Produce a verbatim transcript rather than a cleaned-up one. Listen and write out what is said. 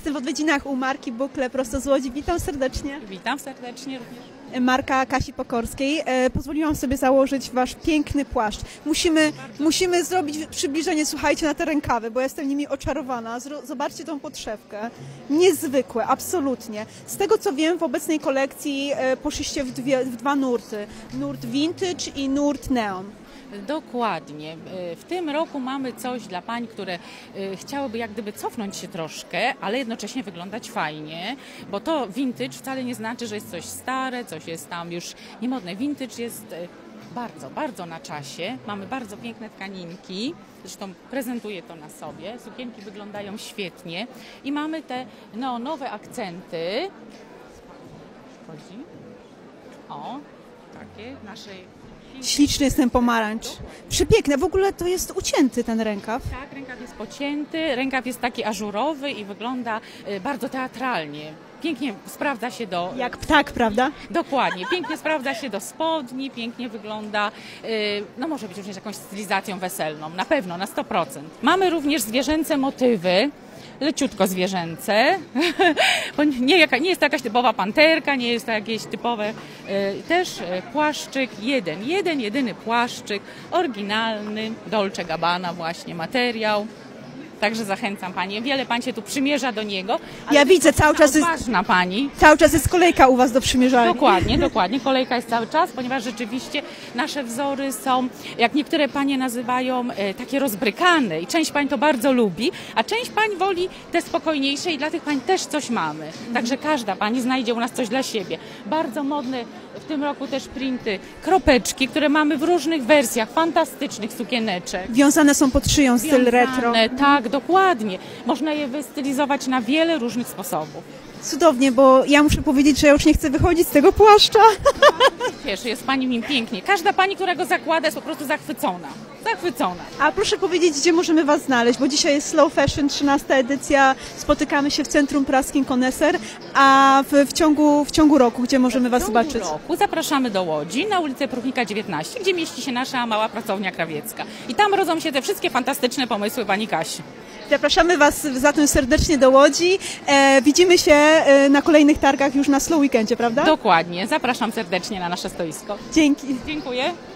Jestem w odwiedzinach u Marki Bukle prosto z Łodzi. Witam serdecznie. Witam serdecznie również. Marka Kasi Pokorskiej. E, pozwoliłam sobie założyć wasz piękny płaszcz. Musimy, musimy zrobić przybliżenie, słuchajcie, na te rękawy, bo jestem nimi oczarowana. Zro, zobaczcie tą podszewkę. Niezwykłe, absolutnie. Z tego co wiem, w obecnej kolekcji e, poszliście w, dwie, w dwa nurty. Nurt vintage i nurt neon. Dokładnie. W tym roku mamy coś dla pań, które chciałyby jak gdyby cofnąć się troszkę, ale jednocześnie wyglądać fajnie, bo to vintage wcale nie znaczy, że jest coś stare, coś jest tam już niemodne. Vintage jest bardzo, bardzo na czasie. Mamy bardzo piękne tkaninki, zresztą prezentuję to na sobie. Sukienki wyglądają świetnie i mamy te neonowe akcenty. Chodzi. O, takie naszej... Śliczny jest ten pomarańcz. Przepiękne. W ogóle to jest ucięty ten rękaw. Tak, rękaw jest pocięty, rękaw jest taki ażurowy i wygląda bardzo teatralnie. Pięknie sprawdza się do... Jak ptak, prawda? Dokładnie. Pięknie sprawdza się do spodni, pięknie wygląda, no może być również jakąś stylizacją weselną, na pewno, na sto procent. Mamy również zwierzęce motywy. Leciutko zwierzęce, bo nie, jaka, nie jest to jakaś typowa panterka, nie jest to jakieś typowe, y, też płaszczyk, jeden, jeden, jedyny płaszczyk, oryginalny, Dolce Gabbana właśnie materiał. Także zachęcam Panie. Wiele Pań się tu przymierza do niego. Ja widzę, cały czas jest, ważna Pani. Cały czas jest kolejka u Was do przymierzania. Dokładnie, dokładnie. Kolejka jest cały czas, ponieważ rzeczywiście nasze wzory są, jak niektóre Panie nazywają, e, takie rozbrykane i część Pań to bardzo lubi, a część Pań woli te spokojniejsze i dla tych Pań też coś mamy. Także każda Pani znajdzie u nas coś dla siebie. Bardzo modne w tym roku też printy, kropeczki, które mamy w różnych wersjach, fantastycznych sukieneczek. Wiązane są pod szyją, styl Wiązane, retro. Tak, dokładnie. Można je wystylizować na wiele różnych sposobów. Cudownie, bo ja muszę powiedzieć, że ja już nie chcę wychodzić z tego płaszcza. Cieszę, jest Pani nim pięknie. Każda Pani, która go zakłada, jest po prostu zachwycona. Zachwycona. A proszę powiedzieć, gdzie możemy Was znaleźć, bo dzisiaj jest Slow Fashion, trzynasta edycja, spotykamy się w Centrum Praskim Koneser, a w, w, ciągu, w ciągu roku, gdzie możemy Was zobaczyć? W ciągu roku zapraszamy do Łodzi, na ulicę Próchnika dziewiętnaście, gdzie mieści się nasza mała pracownia krawiecka. I tam rodzą się te wszystkie fantastyczne pomysły Pani Kasi. Zapraszamy Was zatem serdecznie do Łodzi. E, widzimy się e, na kolejnych targach już na Slow Weekendzie, prawda? Dokładnie. Zapraszam serdecznie na nasze stoisko. Dzięki. Dziękuję.